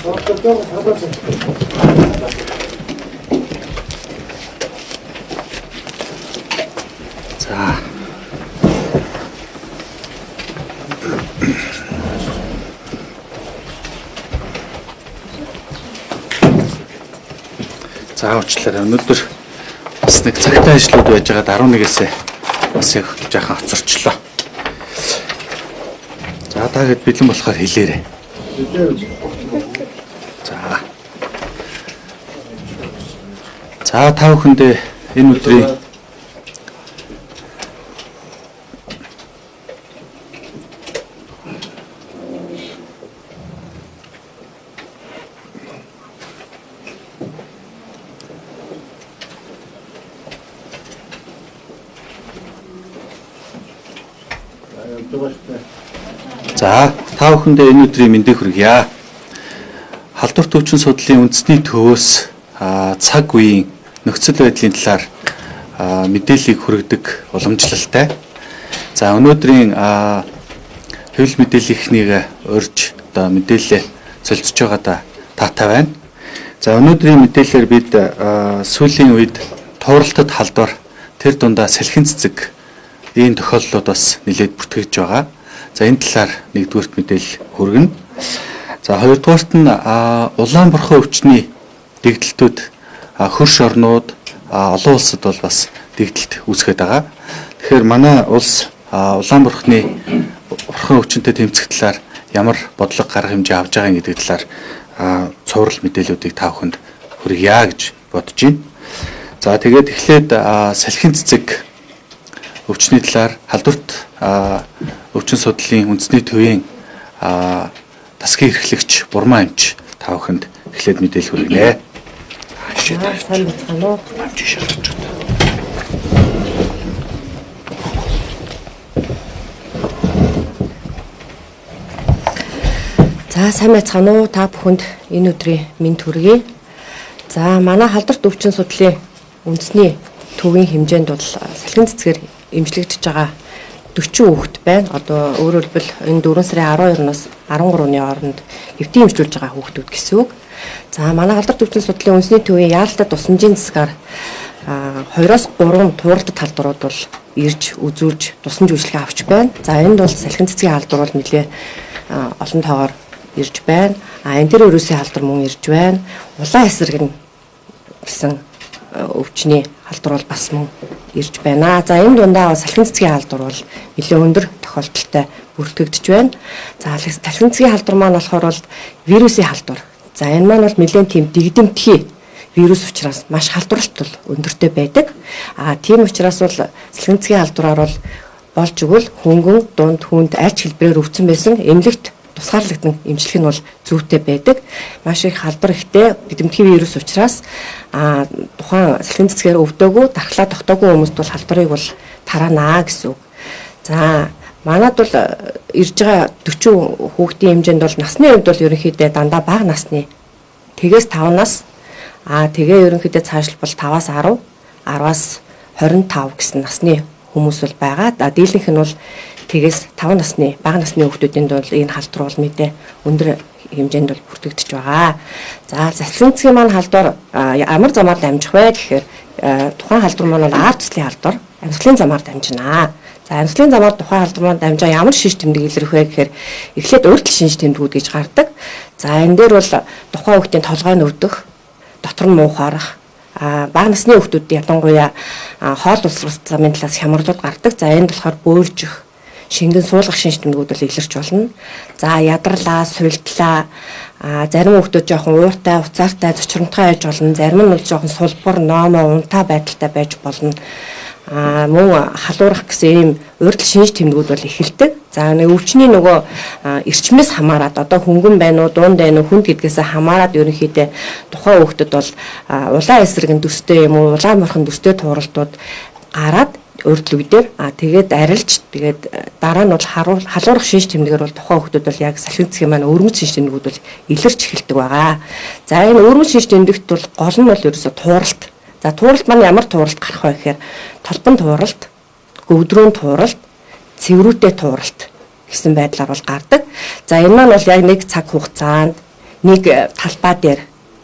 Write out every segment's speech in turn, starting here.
За уучлаарай. Өнөөдөр бас нэг цагтаа ажлууд байж байгаад 11-ээс бас яг жаахан хоцорчлоо. За таагэд бэлэн болохоор хэлээрэй. За та бүхэндээ энэ өдрийн За та бүхэндээ энэ өдрийн мэндийг хүргье. Халдвар төвчин судлалын үндэсний төвөөс цаг үеийн нөхцөл байдлын талаар мэдээллийг хүргэдэг уламжлалтай. За өнөөдрийн хэвлэл мэдээллийнхнийг урьж одоо мэдээлэл солилцож байгаадаа таатай байна. За өнөөдрийн мэдээлэлээр бид сүүлийн үед тууралтад халдвар тэр дундаа салхин цэцэг ийм тохиолдлууд бас нэлээд бүртгэж байгаа. За энэ талаар нэгдүгээрт мэдээлэл хүргэнэ. За хоёрдугаарт нь Улаанборхон өвчний дэгдэлтүүд хөрш орнууд олон улсад бол бас дэгдэлт үүсгээд байгаа. Тэгэхээр манай улс Улаанборхны өвчнөд тэмцэх талаар ямар бодлого гарах хэмжээ авч байгаа гэдэг талаар цуврал мэдээллүүдийг та бүхэнд хүргье гэж бодож байна. За тэгээд эхлээд салхин цэцэг өвчний талаар халдварт өвчин судлалын үндэсний төвийн тасгийн эрхлэгч Бурмаа эмч та бүхэнд эхлээд мэдээлэл хүргэнэ. Сайн байна уу? За сайн байцгаана уу? Та бүхэнд энэ өдрийн мэнд хүргэе. За манай халдварт өвчин судлалын үндэсний төвийн хэмжээнд бол салхин цэцгээр эмчилэгдэж байгаа 40 хүүхэд байна. Одоо өөрөөр хэлбэл энэ 4 сарын 12-наас 13-ны хооронд эвтийн эмчилж байгаа хүүхдүүд гэсэн үг. За манай халдварт өвчин судлалын үндэсний төвийн яалтад тусламжийн засгаар 2-3 тууралтад халдварууд бол ирж үзүүлж тусламж үйлчлэгээ авч байна. За энд бол салхин цэцгийн халдвар бол нэлээ олон тоогоор ирж байна. Энэ төр өрөөсийн халдвар мөн ирж байна. Улаан эсрэг нь гэсэн өвчний халдвар бол бас мөн ирж байна. За энэ дундаа салхин цэцгийн халдвар бол нэлээд өндөр тохиолдолтой бүртгэгдэж байна. За салхин цэцгийн халдвар маань болохоор бол вирусын халдвар. За энэ маань бол нэлээд тийм дэгдэмтгий вирус учраас маш халдварлалт бол өндөртэй байдаг. Тийм учраас бол салхин цэцгийн халдвараар бол болж игэл хөнгөн дунд хүнд альч хэлбэрээр өвцөн байсан эмнэлэгт тусгаарлагдсан эмчилэг нь бол зүйтэй байдаг. Маш их халдвар ихтэй дэгдэмтгий вирус учраас тухайн салхин цэцгээр өвдөөгүй, дархлаа тогтоогүй хүмүүст бол халдварыг бол тараанаа гэсэн үг. За манад бол ирж байгаа 40 хүүхдийн хэмжээнд бол насны хувьд бол ерөнхийдөө дандаа бага насны тэгээс 5 нас тэгээ ерөнхийдөө цаашлбал 5-аас 10, 10-аас 25 гэсэн насны хүмүүс бол байгаа. Дийлэнх нь бол тэгээс 5 насны бага насны хүүхдүүдэнд бол энэ халдвар бол мэдээ өндөр хэмжээнд бол бүртгэгдэж байгаа. За салхин цэцгийн маань халдвар ямар замаар дамжих вэ гэхээр тухайн халдвар маань бол ард туслын халдвар амьсгалын замаар дамжина. За амьсгалын замаар тухайн халдвар маань дамжаа ямар шинж тэмдэг илэрх вэ гэхээр эхлээд урьдчилан шинж тэмдгүүд гэж гардаг. За энэ дээр бол тухайн хүүхдийн толгой нь өвдөх, дотор нь муухаарах, бага насны хүүхдүүд ялангуяа хоол улс замын талаас хямралууд гардаг. За энэ болохоор бөөлжих, шингэн суулгах шинж тэмдгүүд бол илэрч болно. За ядарлаа, сувилтлаа, зарим хүүхдүүд жоохон ууртай, уцаартай, зочромтгой байж болно. Зарим нь бол жоохон сулбар, ноомоо, унтаа байдалтай байж болно. Мөн халуурах гэсэн ийм урьдчилан шинж тэмдгүүд бол эхэлдэг. За нэг өвчний нөгөө эрчмээс хамаарат одоо хөнгөн байна уу, дунд байна уу, хүнд гэдгээс хамаарат ерөнхийдөө тухайн хүүхдэд бол улаан эсрэг төстэй юм уу, улаан морхон төстэй тууралтууд гараад урьдчил үедэр тэгээд арилж тэгээд дараа нь бол халуурах шинж тэмдгээр бол тухайн хүүхдүүд бол яг салхин цэцгийн маань өрмөц шинж тэмдгүүд бол илэрч эхэлдэг байгаа. За энэ өрмөц шинж тэмдэгт бол гол нь бол ерөөсө тууралт. За тууралт маань ямар тууралт гарах вэ гэхээр толбон тууралт, гөвдрүүн тууралт, цэврүүтэй тууралт гэсэн байдлаар бол гардаг. За энэ маань бол яг нэг цаг хугацаанд нэг талбай дээр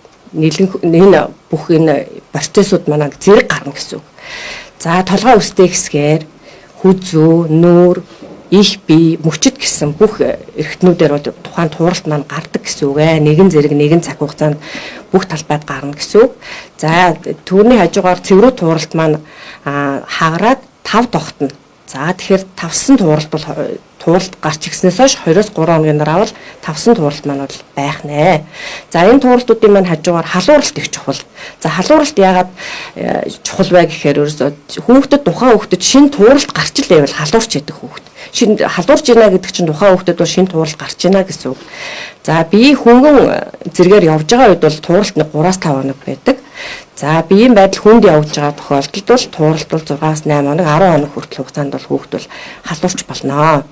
энэ бүх энэ процессууд манай зэрэг гарна гэсэн үг. За толгой үстэй хэсгээр хүзүү, нүүр, их бие, мөчөд гэсэн бүх эрхтнүүдээр тухайн тууралт маань гардаг гэсэн үг ээ. Нэгэн зэрэг нэгэн цаг хугацаанд бүх талбайд гарна гэсэн үг. За түүний хажуугаар цэврүү тууралт маань хааграад 5 тогтно. За тэгэхээр тавсан тууралт бол тууралт гарч ирснээс хойш 2-3 хоногийн дараа бол тавсан тууралт маань бол байх нэ. За энэ тууралтуудын маань хажуугаар халууралт их чухал. За халууралт яагаад чухал вэ гэхээр хүүхдэд тухайн хүүхдэд шинэ тууралт гарч ил байвал халуурч яадаг хүүхд. Шинэ халуурч ийна гэдэг чинь тухайн хүүхдэд бол шинэ тууралт гарч ийна гэсэн үг. За бие хөнгөн зэрэгээр явж байгаа үед бол тууралт нэг 3-5 хоног байдаг. За биеийн байдал хүнд явж байгаа тохиолдолд бол тууралт бол 6-8 хоног 10 хоног хүртэл хугацаанд бол хүүхд бол халуурч болно.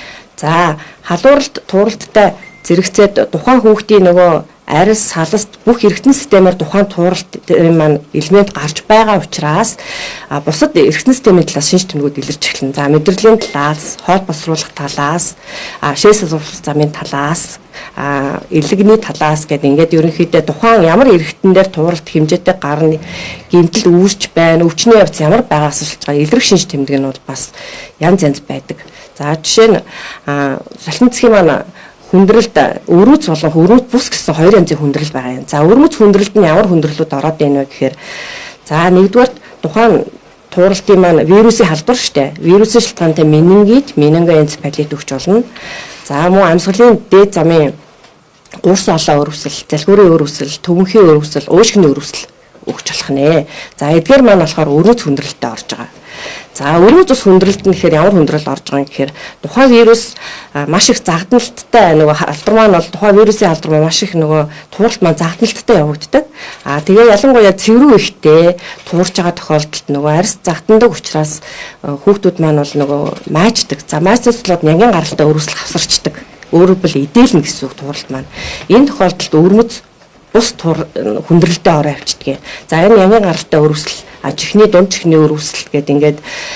За халууралт тууралттай зэрэгцээд тухайн хүүхдийн нөгөө арьс, салст бүх эргэтэн системээр тухайн тууралтын маань элемент гарч байгаа учраас бусад эргэтэн системийн талаас шинж тэмдгүүд илэрч эхэлнэ. За мэдрэлийн талаас, хоол босруулах талаас, шээс сурвалж замын талаас, элэгний талаас гэдэг ингээд ерөнхийдөө тухайн ямар эргэтэн дээр тууралт хэмжээтэй гарна, гэмтэл үүсч байна, өвчний явц ямар байгаас шалтгаалж байгаа илрэх шинж тэмдэг нь бол бас янз янз байдаг. За жишээ нь салхин цэгийн маань хүндрэлд өрөөц болон өрөөц бус гэсэн хоёр янзын хүндрэл байгаа юм. За өрөөц хүндрэлд нь ямар хүндрэлүүд ороод байна вэ гэхээр за нэгдүгээр тухайн тууралтын маань вирусын халдвар штэ. Вирусын шалтгаантай менингит, менингоэнцефалит өгч болно. За мөн амьсгалын дээд замын гурс олоо өрөвсөл, залхуурын өрөвсөл, төвөнхийн өрөвсөл, уушгины өрөвсөл өгч болох нэ. За эдгээр маань болохоор өрөөц хүндрэлтэй орж байгаа. За өрөөц ус хүндрэлт нь гэхээр ямар хүндрэл орж байгаа юм гэхээр тухайн вирус маш их загтналттай нөгөө алдар маань бол тухайн вирусын алдар маань маш их нөгөө тууралт маань загтналттай явагддаг. Тэгээ ялангуяа цэврүү ихтэй туурч байгаа тохиолдолд нөгөө арьс загтнадаг учраас хүүхдүүд маань бол нөгөө мааждаг. За маажсаас болоод нянгийн гаралтай өрөвсөл хавсарчдаг. Өөрөөр бэл эдэлнэ гэсэн үг тууралт маань. Энэ тохиолдолд өрмөц бус хүндрэлтэй ороо авчдаг. За энэ нянгийн гаралтай өрөвсөл чихний дунд чихний өрөвсөл гэдэг ингээд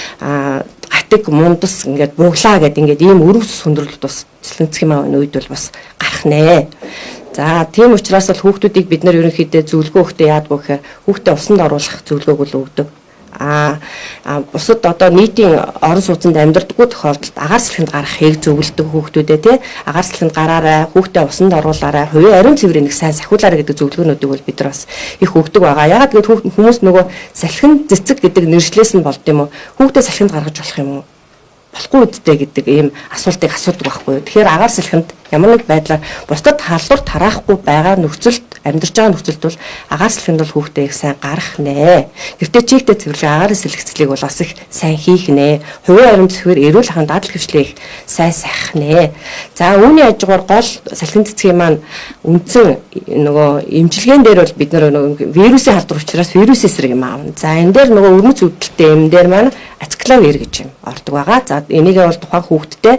гатиг мундас ингээд буглаа гэдэг ингээд ийм өрөвс хүндрэлт бас цэлэнцгийн маань үед бол бас гарах нэ. За тийм учраас бол хүүхдүүдийг бид нар ерөнхийдөө зөвлөгөө өгөхдөө яадгүй гэхээр хүүхдээ усанд оруулах зөвлөгөөг бол өгдөг. Бусад одоо нийтийн орон сууцнд амьдардаггүй тохиолдолд агаар салхинд гарахыг зөвлөдөг хүүхдүүдээ тий агаар салхинд гараарай, хүүхдээ усанд оруулаарай, хувийн ариун цэврийг сайн сахиулаарай гэдэг зөвлөгөөнүүдийг бол бид нар бас их өгдөг байгаа. Ягаад гэвэл хүмүүс нөгөө салхин цэцэг гэдэг нэршлээс нь болд юм уу? Хүүхдээ салхинд гаргаж болох юм уу? Болохгүй үдтэй гэдэг ийм асуултыг асуудаг байхгүй юу. Тэгэхээр агаар салхинд ямар нэг байдлаар бусдад халдвар тараахгүй байгаа нөхцөлд амьдарч байгаа нөхцөлд бол агаар салхинд бол хүүхдээ их сайн гарах нэ. Гэхдээ чигтэй цэвэрлэг агаарын сэлгэцлийг бол бас их сайн хийх нэ. Хувийн ариун цэвэр эрүүл ахуйн дадал хвшлийг сайн сахих нэ. За үүний хажуугаар гол салхин цэцгийн маань үндсэн нөгөө эмчилгээн дээр бол бид нөгөө вирусын халдвар учраас вирусын эсрэг юм аавна. За энэ дээр нөгөө өрмөц үүдэлтэй юм дээр маань ацклавир гэж юм ордог байгаа. За энийг бол тухайн хүүхдтэй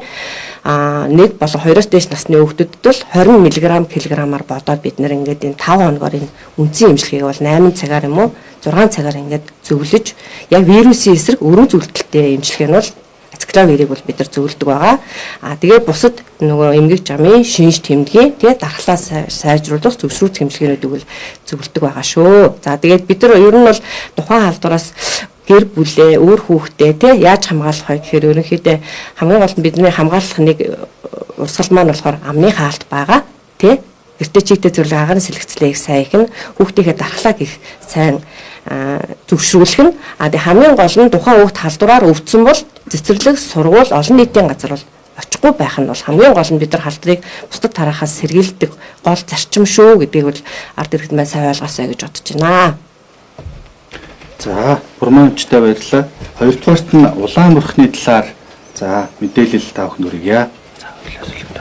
1 болон 2-оос дээш насны хүүхдүүдэд бол 20 мг кг-аар бодоод бид нэр ингээд энэ 5 хоногоор энэ үндсэн эмчилгээг бол 8 цагаар юм уу 6 цагаар ингээд зөвлөж яг вирусын эсрэг өрөө зүрдэлтэй эмчилгээ нь бол ацклавирыг бол бид нар зөвлөдөг байгаа. Тэгээд бусад нөгөө эмгэг жамын шинж тэмдгийн тэгээд дархлаа сайжруулах зөвшөөрөх эмчилгээнүүдийг бол зөвлөдөг байгаа шүү. За тэгээд бид нар ер нь бол тухайн халдвараас гэр бүлээ, өөр хүүхдээ те яаж хамгаалах вэ гэхээр ерөнхийдөө хамгийн гол нь бидний хамгаалах нэг урсгал маань болохоор амны хаалт байгаа те гэртээ чигтэй зөвлөг агаарын сэлгэцлэгийг сайн их нь хүүхдийнхээ дархлааг их сайн зөвшөөрөх нь тэгээ хамгийн гол нь тухайн хүүхд халдвараар өвдсөн бол цэцэрлэг, сургууль, олон нийтийн газар бол очихгүй байх нь бол хамгийн гол нь бид нар халдварыг бусдад тараахаас сэргийлдэг гол зарчим шүү гэдгийг бол ард иргэд маань сайн ойлгосоо гэж бодож байна. За, бурманчтай баярлалаа. Хоёрдугаарт нь улаан мөрхний талаар за мэдээлэл та бүхэнд хүргье. За, хоёулаа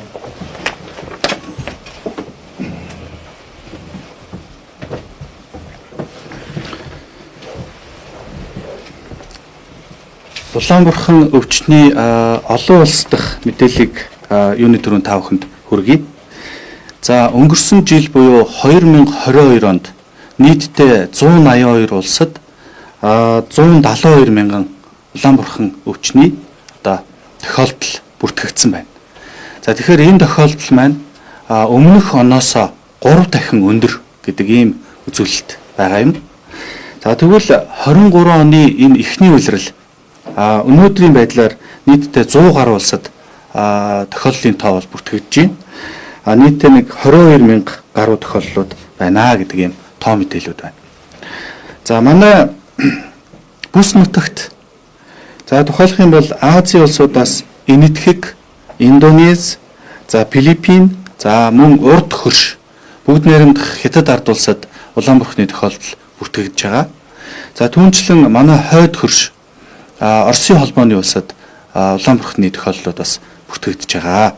улаан бурхан өвчтний олон улс дахь мэдээллийг юуны дөрөв та бүхэнд хүргэе. За, өнгөрсөн жил буюу 2022 онд нийтдээ 182 улсад 172 мянган улаан бурхан өвчний одоо тохиолдол бүртгэгдсэн байна. За тэгэхээр энэ тохиолдол маань өмнөх оноос 3 дахин өндөр гэдэг ийм үзүүлэлт байгаа юм. За тэгвэл 23 оны энэ эхний улирал өнөөдрийн байдлаар нийтдээ 100 гаруй улсад тохиоллын тоо бол бүртгэгдэж байна. Нийтдээ нэг 22,000 гаруй тохиоллууд байна гэдэг ийм тоо мэдээлүүд байна. За манай бүс нутагт за тухайлах юм бол Азийн улсуудаас Энэтхэг, Индонез, за Филиппин, за мөн урд хөрш бүгд найрамдах Хятад ард улсад улаан бурхны тохиолдол бүртгэгдэж байгаа. За түүнчлэн манай хойд хөрш Оросын холбооны улсад улаан бурхны тохиолдлууд бас бүртгэгдэж байгаа.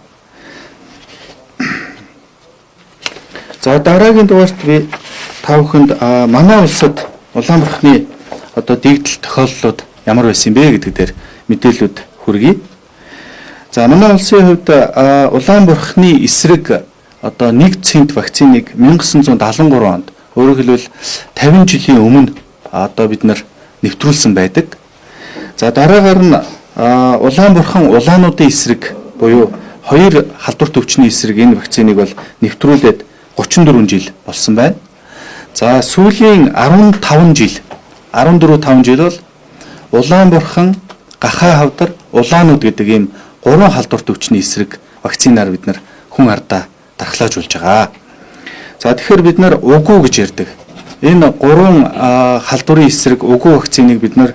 За дараагийн дугаарт би та бүхэнд манай улсад улаан бурхны одоо дэгдэл тохиолдлууд ямар байсан бэ гэдэг дээр мэдээлүүд хүргэе. За манай улсын хувьд улаан бурхны эсрэг одоо 1 цент вакциныг 1973 онд өөрөөр хэлбэл 50 жилийн өмнө одоо бид нар нэвтрүүлсэн байдаг. За дараагаар нь улаан бурхан улаануудын эсрэг буюу 2 халдвар төвчний эсрэг энэ вакциныг бол нэвтрүүлээд 34 жил болсон байна. За сүүлийн 14 жил бол улаан бурхан, гахаа хавдар, улаанууд гэдэг ийм 3 халдвар төвчний эсрэг вакцинаар бид нар хүн ардаа дархлаажуулж байгаа. За тэгэхээр бид нар угуу гэж ярьдаг. Энэ 3 халдварын эсрэг угуу вакциныг бид нар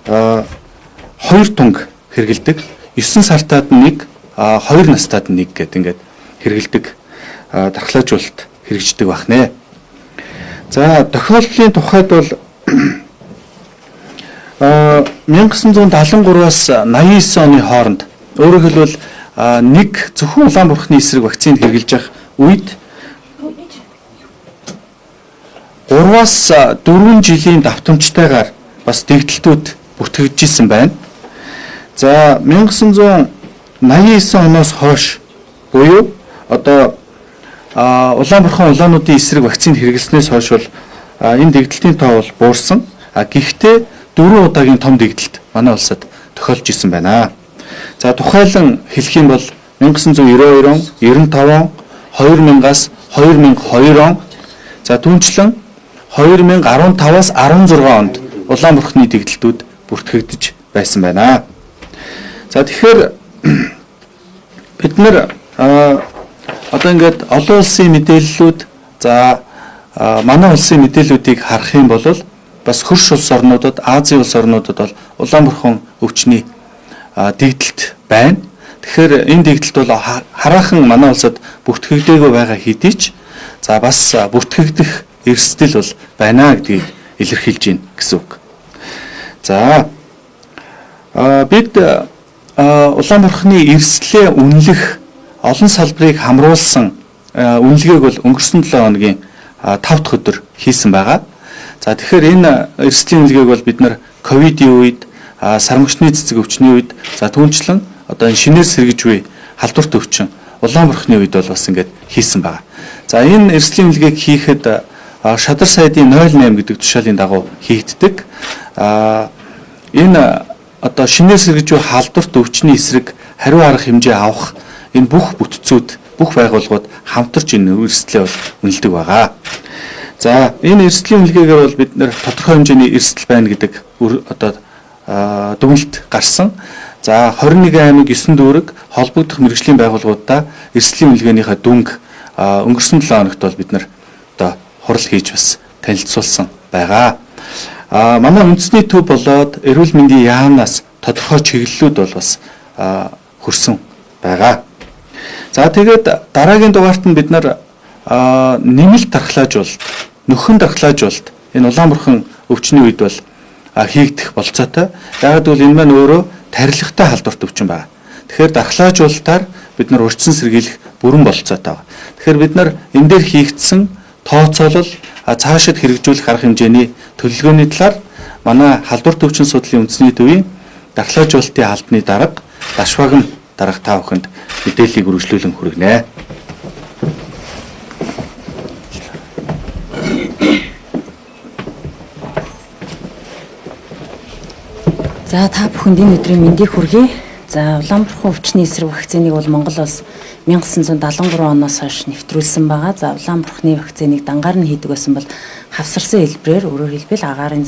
2 тунг хэрэгэлдэг. 9 сартаад нь 1, 2 настаад нь 1 гэдэг ингээд хэрэгэлдэг дархлаажуулалт хэрэгждэг бахнэ. За тохиолдлын тухайд бол 1973-аас 89 оны хооронд өөрөөр хэлбэл нэг зөвхөн улаан бурхны эсрэг вакцины хэрэгжилж явах үед 3-аас 4 жилийн давтамжтайгаар бас дэгдэлтүүд бүртгэгдэж исэн байна. За 1989 оноос хойш буюу одоо улаан бурхан улаануудын эсрэг вакцины хэрэглэснээс хойш бол энэ дэгдэлтийн тоо бол буурсан. Гэхдээ 4 удаагийн том дэгдэлт манай улсад тохиолж исэн байна. За тухайлан хэлэх юм бол 1992 он, 95 он, 2000-аас 2002 он, за түүнчлэн 2015-аас 16 онд улаан бурхны дэгдэлтүүд бүртгэгдэж байсан байна. За тэгэхээр бид нар одоо ингээд олон улсын мэдээллүүд за манай улсын мэдээллүүдийг харах юм бол бас хөрш улс орнуудад, Азийн улс орнуудад бол улаан бурхан өвчний дэгдэлт байна. Тэгэхээр энэ дэгдэлт бол хараахан манай улсад бүртгэгдээгүй байгаа хэдий ч за бас бүртгэгдэх эрсдэл бол байна гэдгийг илэрхийлж байна гэсэн үг. За бид улаан бурхны эрсдлээ үнэлэх олон салбарыг хамруулсан үнэлгээг бол өнгөрсөн 7 хоногийн 5 дахь өдөр хийсэн байгаа. За тэгэхээр энэ эрсдлийн үнэлгээг бол бид нар ковидын үед, сармагчны цэцэг өвчний үед, за түүнчлэн одоо энэ шинээр сэргэж буй халдвар төвчин улаан бурхны үед бол бас ингээд хийсэн байгаа. За энэ эрсдлийн үнэлгээг хийхэд шадар сайдын 08 гэдэг тушаалын дагуу хийгддэг. Энэ одоо шинээр сэргэж буй халдвар төвчний эсрэг хариу арга хэмжээ авах энэ бүх бүтцүүд, бүх байгууллагууд хамтарч энэ эрсдлээ бол үнэлдэг байгаа. За энэ эрсдлийн үнэлгээгээр бол бид нэр тодорхой хэмжээний эрсдэл байна гэдэг одоо дүгнэлт гарсан. За 21 аймаг 9 дүүрэг холбогдох мэргэжлийн байгууллагуудаа эрсдлийн үнэлгээнийхээ дүнг өнгөрсөн 7 хоногт бол бид нар одоо хурал хийж бас танилцуулсан байгаа. Манай үндэсний төв болоод эрүүл мэндийн яамнаас тодорхой чиглэлүүд бол бас хүрсэн байгаа. За тэгээд дараагийн дугаарт нь бид нар нэмэлт дархлаажуулалт, нөхөн дархлаажуулалт энэ улаан бурхан өвчний үед бол хийгдэх болцоотой. Яг гэвэл энэ маань өөрөө тархилгатай халдварт өвчин байна. Тэгэхээр дархлаажуулалтаар бид нар урьдчилан сэргийлэх бүрэн болцоотой байна. Тэгэхээр бид нар энэ дээр хийгдсэн тооцоолол цаашид хэрэгжүүлэх арга хэмжээний төлөвлөгөөний талаар манай халдвар төвчин судлалын үндэсний төвийн дархлаажуулалтын албаны дарга Дашвагн дарга та бүхэнд мэдээллийг үргэлжлүүлэн хүргэнэ. За та бүхэнд энэ өдрийн мэндийг хүргэе. За улаан бурхан өвчний эсрэг вакциныг бол Монгол улс 1973 оноос хойш нэвтрүүлсэн байгаа. За Улаанбурхны вакциныг дангаар нь хийдэг байсан бол хавсарсан хэлбэрээр өөрөөр хэлбэл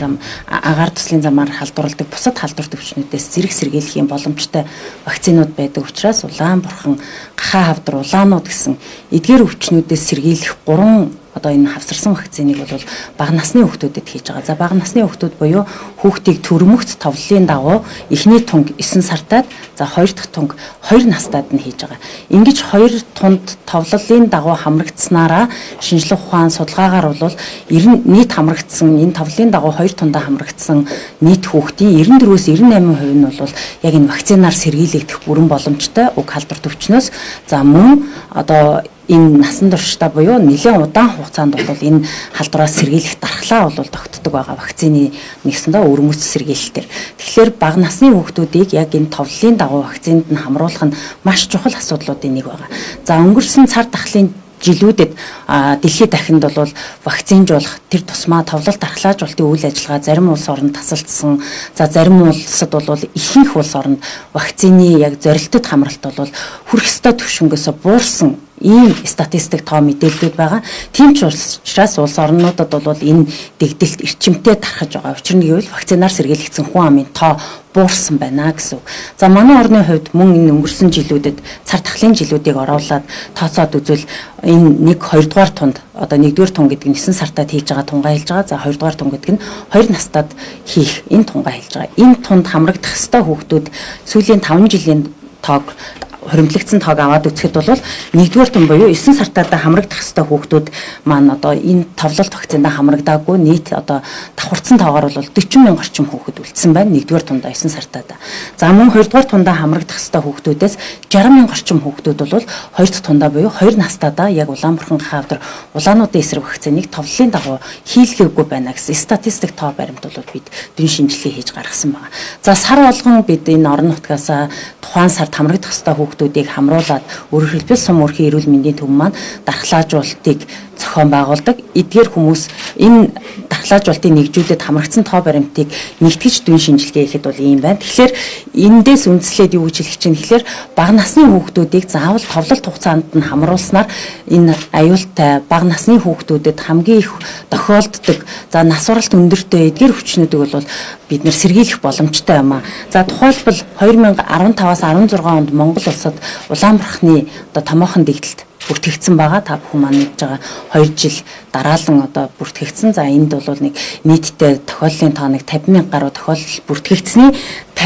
агаар туслын замаар халдварладаг бусад халдвар төвчнүүдээс зэрэг сэргийлэх юм боломжтой вакцинууд байдаг учраас Улаанбурхан, Гахаа хавдар, улаанууд гэсэн эдгээр өвчнүүдээс сэргийлэх 3 одоо энэ хавсарсан вакциныг бол бага насны хүүхдүүдэд хийж байгаа. За бага насны хүүхдүүд буюу хүүхдийг төрөмөгц товлолын дагуу эхний тунг 9 сартаад за хоёр дахь тунг 2 настаад нь хийж байгаа. Ингэж 2 тунд товлолын дагуу хамрагдсанараа шинжлэх ухаан судалгаагаар бол нийт хамрагдсан энэ товлолын дагуу 2 тундаа хамрагдсан нийт хүүхдийн 94-өөс 98% нь бол яг энэ вакцинаар сэргийлэгдэх бүрэн боломжтой уг халдвар төвчнөөс за мөн одоо энэ насан туршдаа буюу нэлээд удаан хугацаанд бол энэ халдвараас сэргийлэх дархлаа бол тогтдог байгаа вакцины нэгсэндээ өрмөц сэргийлэлтэр. Тэгэхээр бага насны хүүхдүүдийг яг энэ товлолын дагуу вакцинд нь хамруулах нь маш чухал асуудлуудын нэг байгаа. За өнгөрсөн цар тахлын жилүүдэд дэлхийд дахинд бол вакцинжуулах тэр тусмаа товлол дархлаажуулалтын үйл ажиллагаа зарим улс оронд тасалдсан. За зарим улсад бол ихэнх улс оронд вакцины яг зорилттой хамралт бол хүрэх ёстой түвшингээс буурсан ийм статистик тоо мэдээлэлүүд байгаа. Тийм ч учраас улс орнуудад бол энэ дэгдэлт эрчимтэй тархаж байгаа. Учир нь гэвэл вакцинаар сэргийлэгдсэн хүн амын тоо буурсан байна гэсэн. За манай орны хувьд мөн энэ өнгөрсөн жилүүдэд цар тахлын жилүүдийг оруулаад тооцоод үзвэл энэ 1-2 дугаар тунд одоо 1-р тун гэдэг нь 9 сартад хийж байгаа тунгаа хэлж байгаа. За 2 дугаар тун гэдэг нь 2 настад хийх энэ тунгаа хэлж байгаа. Энэ тунд хамрагдах ёстой хүүхдүүд сүүлийн 5 жилийн тоог хуримтлагдсан тоог аваад үзэхэд бол 1-р тун буюу 9 сартаа хамрагдах ёстой хүүхдүүд маань одоо энэ товлолт вакцинд хамрагдаагүй нийт одоо давхарцсан тоогоор бол 40 мянган орчим хүүхэд үлдсэн байна 1-р тундаа 9 сартаа. За мөн 2-р тундаа хамрагдах ёстой хүүхдүүдээс 60 мянган орчим хүүхдүүд бол 2 дахь тундаа буюу 2 настайдаа яг Улаанбурхан хавдар улаануудын эсрэг вакциныг товлолын дагуу хийлгээгүй байна гэсэн статистик тоо баримт бол бид дүн шинжилгээ хийж гаргасан байна. За сар болгон бид энэ орон нутгаас тухайн сард хамрагдах ёстой хүүхдүүдийг хамруулад өөрөөр хэлбэл сум өрхийн эрүүл мэндийн төв маань дархлаажуулалтыг зохион байгуулдаг. Эдгээр хүмүүс энэ дархлаажуулалтын нэгжүүдэд хамрагдсан тоо баримтыг нэгтгэж дүн шинжилгээ хийхэд бол ийм байна. Тэгэхээр эндээс үндслээд юу гэж хэлэх чинь тэгэхээр бага насны хүүхдүүдийг заавал товлолт хугацаанд нь хамруулснаар энэ аюултай бага насны хүүхдүүдэд хамгийн их тохиолддог за нас уралт өндөртэй эдгээр өвчнүүдийг бол бид нэр сэргийлэх боломжтой юм а. За тухайлбал 2015-аас 16 онд Монгол улсад Улаанбурхны одоо томоохон дэгдэлт бүртгэгдсэн байгаа. Та бүхэн маань мэдж байгаа 2 жил дараалан одоо бүртгэгдсэн. За энд бол нэг нийтдээ тохиоллын тоо нэг 50 мянга гаруй тохиолдол бүртгэгдсэний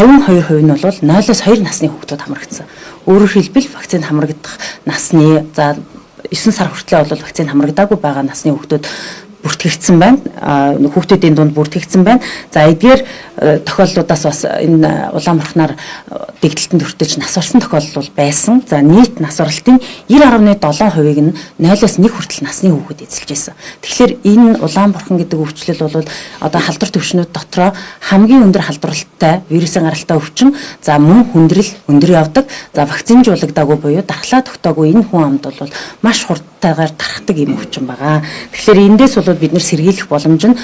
52% нь бол 0-2 насны хүүхдүүд хамрагдсан. Өөрөөр хэлбэл вакцинд хамрагдах насны за 9 сар хүртэл бол вакцинд хамрагдаагүй байгаа насны хүүхдүүд бүртгэгдсэн байна. Хүүхдүүдийн дунд бүртгэгдсэн байна. За эдгээр тохиолдлуудаас бас энэ Улаанбурханаар дэгдэлтэнд хүртэж нас орсон тохиолдол байсан. За нийт нас оролтын 90.7%-ийг нь 0-1 хүртэл насны хүүхэд эзэлж байсан. Тэгэхээр энэ Улаанбурхан гэдэг өвчлөл бол одоо халдвар төвшнүүд дотроо хамгийн өндөр халдварлалтай вирусын гаралтай өвчин. За мөн хүндрэл өндөр явдаг. За вакцинжуулагдаагүй буюу дархлаа тогтоогүй энэ хүн амд бол маш хурдтайгаар тархдаг юм өвчин байгаа. Тэгэхээр эндээс бол бид нэр сэргийлэх боломж нь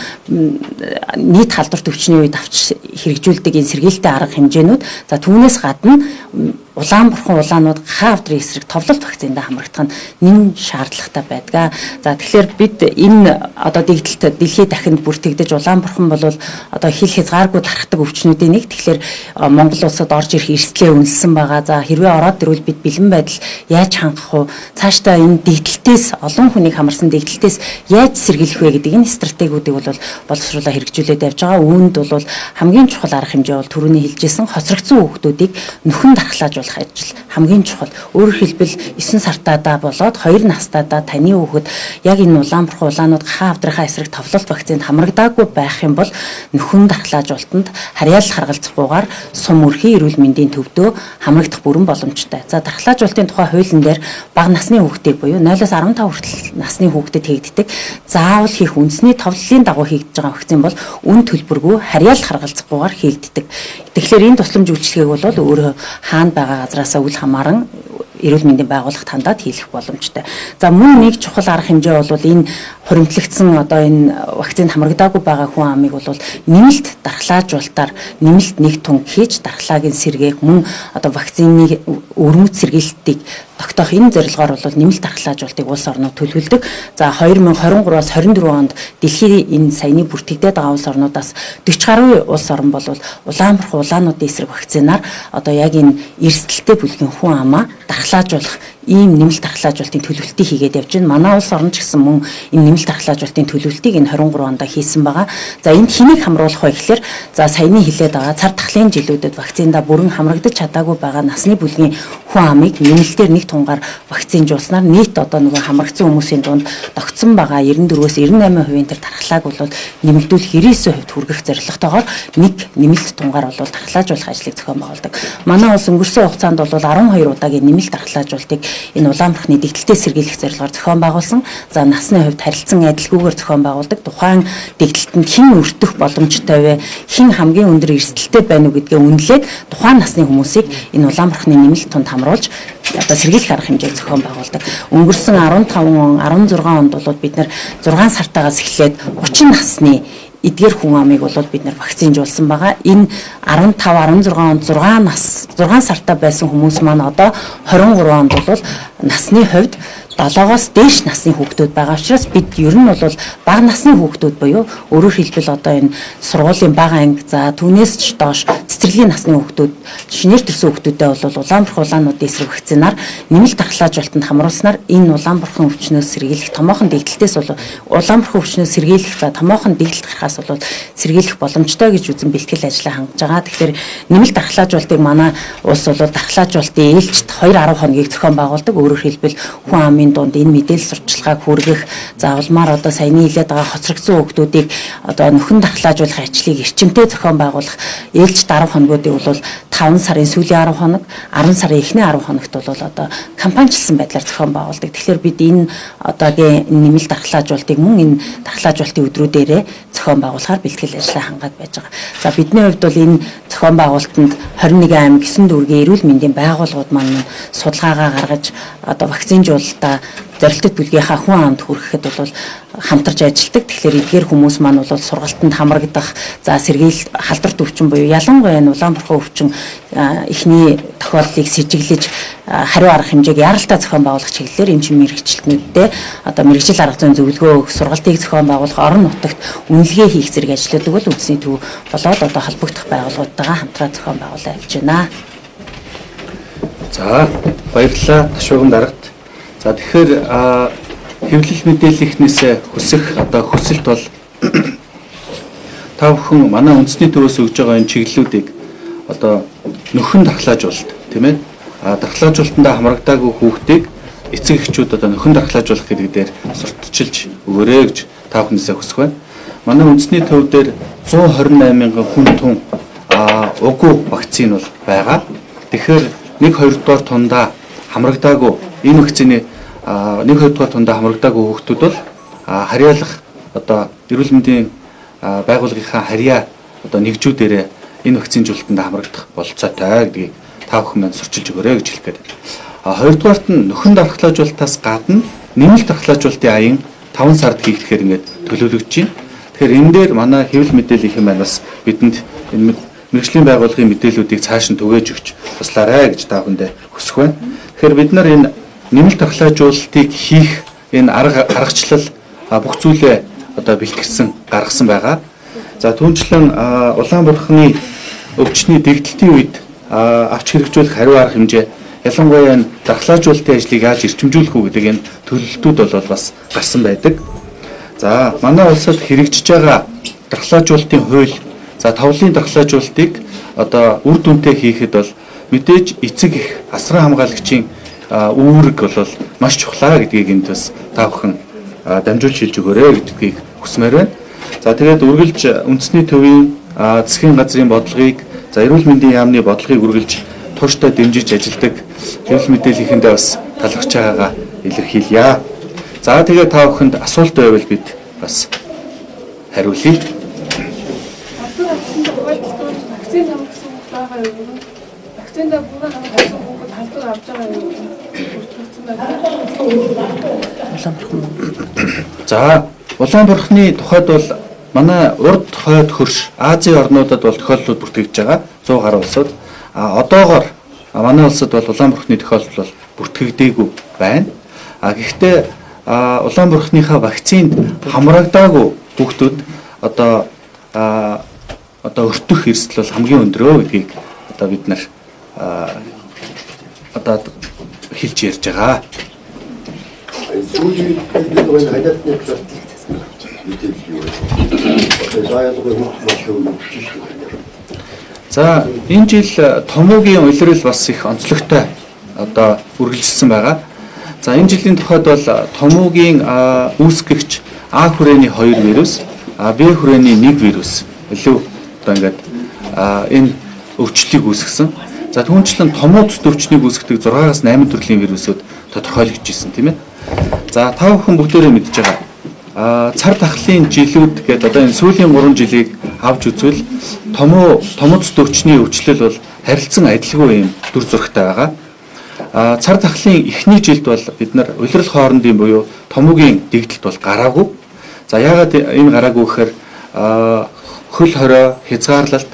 нийт халдвар төвчний үед авч хэрэгжүүлдэг энэ сэргийлэлтэй арга хэмжээнүүд за түүнээс гадна Улаанбурхан улаанууд хавдрын эсрэг товлолт вакцинд хамрагдах нь нэн шаардлагатай байдаг. За тэгэхээр бид энэ одоо дэгдэлт дэлхийд дахинд бүртгэгдэж Улаанбурхан бол одоо хил хязгааргүй тархдаг өвчнүүдийн нэг. Тэгэхээр Монгол улсад орж ирэх эрсдлээ үнэлсэн байгаа. За хэрвээ ороод ирвэл бид бэлэн байдал яаж хангах вэ? Цаашдаа энэ дэгдэлтээс олон хүнийг хамарсан дэгдэлтээс яаж сэргийлэх вэ гэдэг энэ стратегиудыг бол боловсруулаад хэрэгжүүлээд явж байгаа. Үүнд бол хамгийн чухал арга хэмжээ бол түрүүний хэлжсэн хоцрогдсон хүүхдүүдийг нөхөн дархлааж ажил хамгийн чухал. Өөрөөр хэлбэл 9 сартаадаа болоод 2 настайдаа таны хүүхэд яг энэ Улаанбурхан улаанууд хавдрынхаа эсрэг товлолт вакцинд хамрагдаагүй байх юм бол нөхөн дархлаажуулалтанд харьяал харгалзахгүйгээр сум өрхийн эрүүл мэндийн төвдөө хамрагдах бүрэн боломжтой. За дархлаажуулалтын тухай хуулийн дээр бага насны хүүхдийг буюу 0-15 хүртэл насны хүүхдэд хийгддэг заавал хийх үндэсний товлолын дагуу хийгдэж байгаа вакцин бол үн төлбөргүй харьяал харгалзахгүйгээр хийгддэг. Тэгэхээр энэ тусламж үйлчилгээг бол өөрөө хаана байгаа газраас үл хамааран эрүүл мэндийн байгууллагт хандаад хийх боломжтой. За мөн нэг чухал арга хэмжээ бол энэ хуримтлагдсан одоо энэ вакцинд хамрагдаагүй байгаа хүн амыг бол нэмэлт дархлаажуулалтаар нэмэлт нэг тун хийж дархлаагийн сэргээх мөн одоо вакцины өрмөц сэргийлэлтийг тогтоох энэ зорилгоор бол нэмэлт дархлаажуулалтыг улс орнууд төлөвлөдөг. За 2023-аас 24 онд дэлхийн энэ саяны бүртгэгдээд байгаа улс орнуудаас 40 гаруй улс орн бол улаанбарх улаануудын эсрэг вакцинаар одоо яг энэ эрсдэлтэй бүлгийн хүн амаа дархлаажуулах ийм нэмэлт дархлаажуулалтын төлөвлөлтийг хийгээд явж байна. Манай улс орн ч гэсэн мөн энэ нэмэлт дархлаажуулалтын төлөвлөлтийг энэ 23 онд хийсэн байгаа. За энд хэнийг хамруулах вэ гэхээр за саяны хэлээд байгаа цар тахлын жилүүдэд вакциндаа бүрэн хамрагдаж чадаагүй байгаа насны бүлгийн хүн амыг нэмэлтээр нэг тунгаар вакцинжуулснаар нийт одоо нөгөө хамрагдсан хүмүүсийн дунд тогтсон байгаа 94-өөс 98% төр дархлааг бол нэмэгдүүлэх 99% хүргэх зорилготойгоор нэг нэмэлт тунгаар бол дархлаажуулах ажлыг зохион байгуулдаг. Манай улс өнгөрсөн хугацаанд бол 12 удаагийн нэмэлт дархлаажуулалтыг энэ улаанбархны дэгдэлтэй сэргийлэх зорилгоор зохион байгуулсан. За насны хувьд харилцан адилгүйгээр зохион байгуулдаг. Тухайн дэгдэлтэнд хэн өртөх боломжтой вэ? Хэн хамгийн өндөр эрсдэлтэй байна уу гэдгээ үнэлээд тухайн насны хүмүүсийг энэ улаанбархны нэмэлт тунд хамруулж одоо сэргийлэх арга хэмжээг зохион байгуулдаг. Өнгөрсөн 15 он 16 онд бол бид нар 6 сартаагаас эхлээд 30 насны эдгээр хүн амыг бол бид нар вакцинжуулсан байгаа. Энэ 15 16 онд 6 сартаа байсан хүмүүс маань одоо 23 онд бол насны хувьд 7-оос дээш насны хүүхдүүд байгаа учраас бид ер нь бол бага насны хүүхдүүд буюу өөрөөр хэлбэл одоо энэ сургуулийн бага анги за түүнээс ч доош цэцэрлэгийн насны хүүхдүүд шинээр төрсэн хүүхдүүдэд бол улаанбарх улаануудын эсрэг вакцинаар нэмэлт дархлаажуулалтанд хамруулснаар энэ улаанбархан өвчнөөс сэргийлэх томоохон дэгдэлтээс бол улаанбархан өвчнөөс сэргийлэх за томоохон дэгдэлт гарахаас бол сэргийлэх боломжтой гэж үзэн бэлтгэл ажлаа хангаж байгаа. Тэгэхээр нэмэлт дархлаажуулалтыг манай улс бол дархлаажуулалтын ээлжид 2-10 хоногийг зохион байгуулдаг. Өөрөөр хэлбэл хүн амын дунд энэ мэдээлэл сурталчилгааг хүргэх за улмаар одоо саяны хэлээд байгаа хоцрогдсон хүүхдүүдийг одоо нөхөн дархлаажуулах ажлыг эрчимтэй зохион байгуулах ээлжид 10 хоногуудыг бол 5 сарын сүүлийн 10 хоног 10 сарын эхний 10 хоногт бол одоо кампаничилсан байдлаар зохион байгуулдаг. Тэгэхээр бид энэ одоогийн нэмэлт дархлаажуулалтыг мөн энэ дархлаажуулалтын өдрүүдээрээ зохион байгуулахаар бэлтгэл ажлаа хангаад байж байгаа. За бидний хувьд бол энэ зохион байгуулалтанд 21 аймаг 9 дүүргийн эрүүл мэндийн байгууллагууд маань судалгаагаа гаргаж одоо вакцинжуулалтаа зорилттой бүлгийнхаа хүн амд хүрэхэд бол хамтарч ажилладаг. Тэгэхээр эдгээр хүмүүс маань бол сургалтанд хамрагдах, за сэргийл халдварт өвчин буюу ялангуяа энэ улаанбархан өвчин эхний тохиолдлыг сэжиглэж хариу арга хэмжээг яралтай зохион байгуулах чиглэлээр эмчийн мэрэгчлэтнүүдтэй одоо мэрэгжил арга зүйн зөвлөгөө өгөх, сургалтыг зохион байгуулах, орон нутагт үнэлгээ хийх зэрэг ажлуудыг бол үндэсний төв болоод одоо холбогдох байгууллагуудтайгаа хамтран зохион байгуулаад явж байна. За баярлалаа ташууган дарагт. За тэгэхээр хэвлэл мэдээллийнхнээс хүсэх одоо хүсэлт бол та бүхэн манай үндэсний төвөөс өгж байгаа энэ чиглэлүүдийг одоо нөхөн дархлаажуулалт тийм ээ дархлаажуулалтанд хамрагдаагүй хүүхдийг эцэг эхчүүд одоо нөхөн дархлаажуулах гэдэг дээр сурталчилж өгөөрэй гэж та бүхнээсээ хүсэх байна. Манай үндэсний төв дээр 128 мянган хүн тун уггүй вакцин бол байгаа. Тэгэхээр 1-2 дугаар тундаа хамрагдаагүй энэ вакцины 1-2 дугаар тундаа хамрагдаагүй хүүхдүүд бол харьяалах одоо эрүүл мэндийн байгууллагынхаа харьяа одоо нэгжүүдээрээ энэ вакцинжуулалтанд хамрагдах бололцоотой гэдгийг та бүхэн маань сурчилж өгөөрэй гэж хэлэх гээд байна. Хоёрдугаарт нь нөхөн дархлаажуулалтаас гадна нэмэлт дархлаажуулалтын аян 5 сард хийгдэхээр ингээд төлөвлөгдөж байна. Тэгэхээр энэ дээр манай хэвлэл мэдээллийн маань бас бидэнд энэ мэргэжлийн байгууллагын мэдээллүүдийг цааш нь түгээж өгч туслаарай гэж та бүхэндээ хүсэх байна. Тэгэхээр бид нар энэ нэмэлт дархлаажуулалтыг хийх энэ аргачлал бүх зүйлээ одоо бэлтгэсэн гаргасан байгаа. За түүнчлэн улаанбархны өвчний дэгдэлтийн үед авч хэрэгжүүлэх хариу арга хэмжээ ялангуяа энэ дархлаажуулалтын ажлыг яаж эрчимжүүлэх үү гэдэг энэ төлөвлөлтүүд бол бас гарсан байдаг. За манай улсад хэрэгжиж байгаа дархлаажуулалтын хууль за товлын дархлаажуулалтыг одоо үр дүнтэй хийхэд бол мэдээж эцэг их асран хамгаалагчийн үүрэг бол маш чухлаа гэдгийг энд бас та бүхэн дамжуулж хэлж өгөөрэй гэдгийг хүсмээр байна. За тэгээд үргэлж үндэсний төвийн засгийн газрын бодлогыг за эрүүл мэндийн яамны бодлогыг үргэлж тууштай дэмжиж ажилладаг хэвлэл мэдээллийнхэндээ бас талархж байгаагаа илэрхийлье. За тэгээд та бүхэнд асуулт байвал бид бас хариулъя. Вакцин авсан байгаа юм. Вакциндаа бүрэн авсан хүүхэд халдвар авч байгаа юм. За улаанбархны тухайд бол манай урд хойд хөрш Азийн орнуудад бол тохиолдлууд бүртгэгдэж байгаа 100 гаруй улсад. Одоогоор манай улсад бол улаанбархны тохиолдол бол бүртгэгдээгүй байна. Гэхдээ Улаанбаатарынхаа вакцинд хамрагдаагүй хүүхдүүд одоо өртөх эрсдэл бол хамгийн өндөрөө гэдгийг одоо бид нар одоо хэлж ярьж байгаа. За энэ жил томоогийн улирал бас их онцлогтой одоо үргэлжилсэн байгаа. За энэ жилийн тухайд бол томоогийн үүсгэгч А хүрээний 2 вирус, Б хүрээний 1 вирус илүү одоо ингээд энэ өвчлөлийг үүсгэсэн. За түүнчлэн томоо цэс өвчнийг үүсгдэг 6-аас 8 төрлийн вирусууд тодорхойлогдож ирсэн тийм ээ. За та бүхэн бүгдээрээ мэдж байгаа. Цар тахлын жилүүд гэдэг одоо энэ сүүлийн 3 жилийг авч үзвэл томоо цэс өвчний өвчлөл бол харилцан адилгүй юм дүр зурагтай байгаа. Цар тахлын эхний жилд бол бид нар улирал хоорондын буюу томоогийн дэгдэлт бол гараагүй. За яагаад энэ гараагүй гэхээр хөл хорой, хязгаарлалт,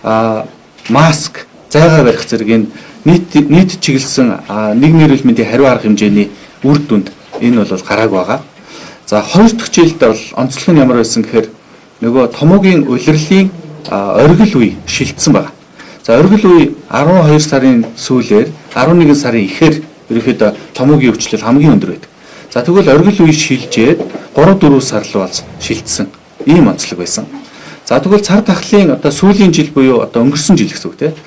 маск, зайгаа барих зэрэг энэ нийт чиглэсэн нийгмийн эрүүл мэндийн хариу арга хэмжээний үр дүнд энэ бол гараагүй байгаа. За хоёр дахь жилд бол онцлог нь ямар байсан гэхээр нөгөө томоогийн улирлын оргил үе шилжсэн байна. За оргил үе 12 сарын сүүлээр 11 сарын эхээр ерөнхийдөө томоогийн өвчлөл хамгийн өндөр байдаг. За тэгвэл оргил үе шилжээд 3-4 сар л болж шилжсэн. Ийм онцлог байсан. За тэгвэл цар тахлын одоо сүүлийн жил буюу одоо өнгөрсөн жил гэсэн үг тийм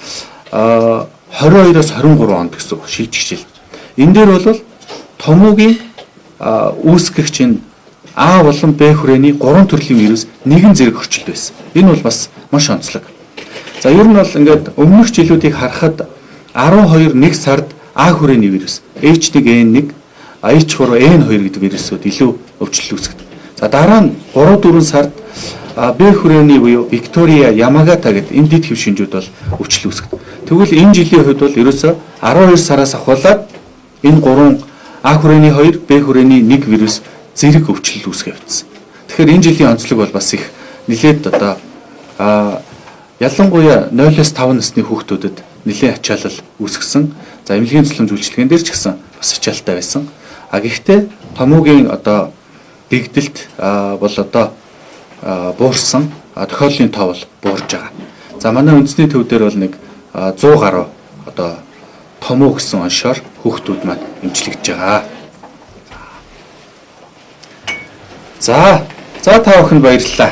22-оос 23 онд гэсэн үг шилжих жил. Энэ дээр бол томоогийн үүсгэгч нь А болон Б хүрээний 3 төрлийн вирус нэгэн зэрэг орчилд байсан. Энэ бол бас маш онцлог. За ер нь бол ингээд өмнөх жилүүдийг харахад 12 сард А хүрээний вирус H1N1, H3N2 гэдэг вирусууд илүү өвчлөл үүсгэдэг. За дараа нь 3-4 сард Б хүрээний буюу Виктория, Ямагата гэдэг энэ дэд хэв шинжүүд бол өвчлөл үүсгэдэг. Тэгвэл энэ жилийн хувьд бол ерөөсөө 12 сараас ахуулаад энэ 3 А хүрээний 2, Б хүрээний 1 вирус зэрэг өвчлөл үүсгэж явцсан. Тэгэхээр энэ жилийн онцлог бол бас их нэлээд одоо ялангуяа 0-5 насны хүүхдүүдэд нэлээд ачаалал үүсгэсэн. За эмнэлгийн цэцлэмж үйлчилгээнд дээр ч гэсэн бас ачаалттай байсан. Гэхдээ томоогийн одоо дэгдэлт бол одоо буурсан, тохиоллын тоо бол буурж байгаа. За манай үндэсний төв дээр бол нэг 100 гаруй одоо томоо гэсэн оншоор хүүхдүүд маань эмчлэгдэж байгаа. За та бүхэнд баярлалаа.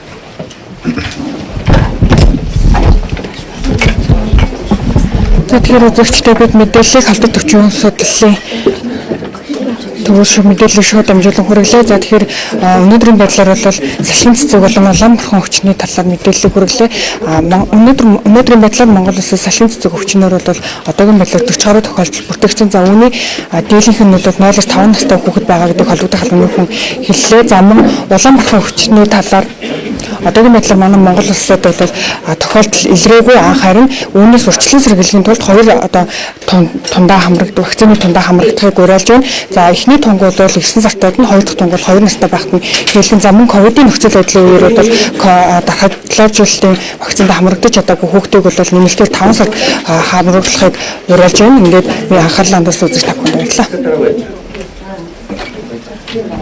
Тэгэхээр үзэгчдээ бид мэдээллийг халдвар төвчийн судлалын төвшин мэдээллийг шууд дамжуулан хүргэлээ. За тэгэхээр өнөөдрийн байдлаар бол салхин цэцэг болон Улаанбаатар өвчний талаар мэдээллийг хүргэлээ. Өнөөдрийн байдлаар Монгол улсын салхин цэцэг өвчнөр бол одоогийн байдлаар 40 гаруй тохиолдол бүртгэгдсэн. За үүний дийлэнх нь бол 0-5 настай хүүхэд байгаа гэдэг холбогдох халуун хүн хэллээ. За мөн Улаанбаатар өвчний талаар одоогийн байдлаар манай Монгол улсад бол тохиолдол илрээгүй харин үүнээс урьдчилан сэргийлэхийн тулд хоёр одоо тундаа хамрагддаг вакцины тундаа хамрагдахыг уриалж байна. За эхний тунгууд бол 9 сартад нь, хоёр дахь тунгууд 2 настай байхад нь хэлсэн. За мөн ковидын нөхцөл байдлын үеэр бол дараагийн вакцинд хамрагдаж чадаагүй хүүхдийг бол нэмэлтээр 5 сард хамруулахыг уриалж байна. Ингээд анхаарлаа хандуулсан үзэж тавьсан баярлалаа.